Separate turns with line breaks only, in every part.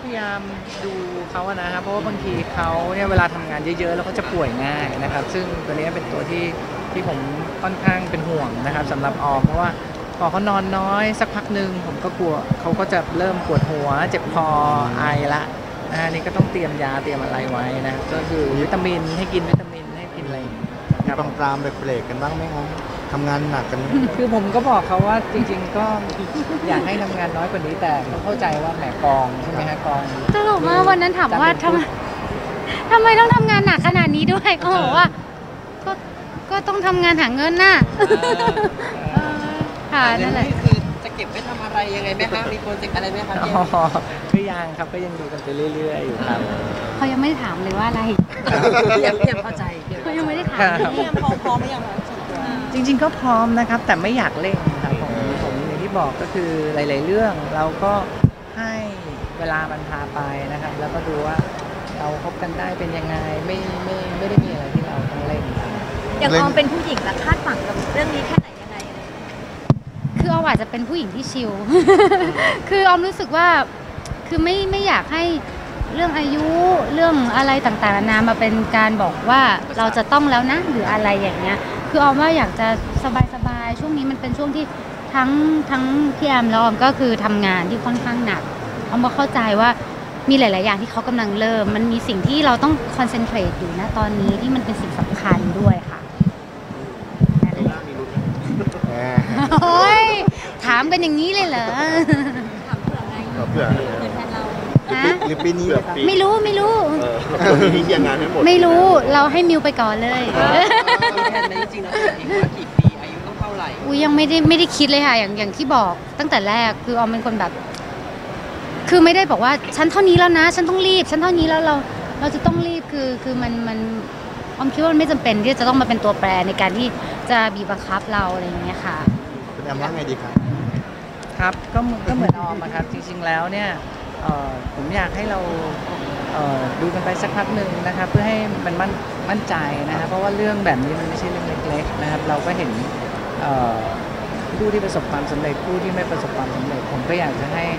พยายามดูเขาอะนะครับเพราะว่าบางทีเขาเนี่ยเวลาทำงานเยอะๆแล้วก็จะป่วยง่ายนะครับซึ่งตัวนี้เป็นตัวที่ผมค่อนข้างเป็นห่วงนะครับสำหรับออมเพราะว่าพอเขานอนน้อยสักพักหนึ่งผมก็กลัวเขาก็จะเริ่มปวดหัวเจ็บคอไอละนี่ก็ต้องเตรียมยาเตรียมอะไรไว้นะก็คือวิตามินให้กินวิตามินให้กินอะไร
ครับปรามเบรกกันบ้างไหมครับทำงานหนักกัน
คือผมก็บอกเขาว่าจริงๆก็อยากให้ทำงานน้อยกว่านี้แต่ต้องเข้าใจว่าแหมกองใช่ไหมฮะกอง
ตลกมากวันนั้นถามว่าทำไมต้องทำงานหนักขนาดนี้ด้วยเขาบอกว่าก็ต้องทำงานหาเงินน่ะค่ะนั่นแหละ
คือจะเก็บไว้ทำอะไรยังไงไหมคะมีโปรเจกต์อะไรไหมคะ
ก็ยังครับก็ยังดูกันไปเรื่อยๆอยู่ครับ
เขายังไม่ได้ถามเลยว่าอะไร
ยังเข้าใจ
เขายังไม่ได้ถาม
ยังพร้อมไม่ยัง
จริงๆก็พร้อมนะครับแต่ไม่อยากเร่งครับผมอย่างที่บอกก็คือหลายๆเรื่องเราก็ให้เวลามันพาไปนะครับแล้วก็ดูว่าเราคบกันได้เป็นยังไงไม่ได้มีอะไรที่เราต้องเร่ง
อย่างออมเป็นผู้หญิงและคาดหวังกับเรื่องนี้แค่ไหนยังไง
คือออมอาจจะเป็นผู้หญิงที่ชิลคือออมรู้สึกว่าคือไม่อยากให้เรื่องอายุเรื่องอะไรต่างๆนานามาเป็นการบอกว่าเราจะต้องแล้วนะหรืออะไรอย่างเงี้ยคือออมว่าอยากจะสบายๆช่วงนี้มันเป็นช่วงที่ทั้งพี่แอมแล้วออมก็คือทำงานที่ค่อนข้างหนักออมก็เข้าใจว่ามีหลายๆอย่างที่เขากำลังเริ่มมันมีสิ่งที่เราต้องคอนเซนเทรตอยู่นะตอนนี้ที่มันเป็นสิ่งสำคัญด้วยค่ะโอ้ยถามกันอย่างนี้เลยเหรอ
ถามเผื่อไงเผื่อแทนเรา
หรือปีนี้
ไม่รู้
ปีนี้ยังงานให้หมด
ไม่รู้เราให้มิวไปก่อนเลย
แทนจริงๆแล้วอีกว่ากี่ปีอายุต้องเท่าไหร่
อุ้ยยังไม่ได้คิดเลยค่ะอย่างที่บอกตั้งแต่แรกคือออมเป็นคนแบบคือไม่ได้บอกว่าฉันเท่านี้แล้วนะฉันต้องรีบฉันเท่านี้แล้วเราจะต้องรีบคือมันออมคิดว่ามันไม่จำเป็นที่จะต้องมาเป็นตัวแปรในการที่จะบีบบังคับเราอะไรอย่างเงี้ยค่ะ
คุณแอมว่าไงดีครับ
ครับก็เหมือนออมนะครับจริงๆแล้วเนี่ยผมอยากให้เราดูกันไปสักพักหนึ่งนะครับเพื่อให้มันมั่นใจนะครับเพราะว่าเรื่องแบบนี้มันไม่ใช่เรื่องเล็กๆนะครับเราก็เห็นผู้ที่ประสบความสำเร็จผู้ที่ไม่ประสบความสำเร็จผมก็อยากจะให้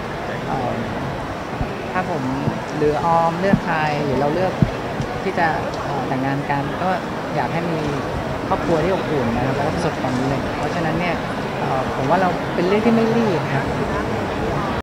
ถ้าผมหรือออมเลือกใครหรือเราเลือกที่จะแต่งงานกันก็อยากให้มีครอบครัวที่อบอุ่นนะครับแล้วก็ประสบความสำเร็จเพราะฉะนั้นเนี่ยผมว่าเราเป็นเรื่องที่ไม่รีบครับ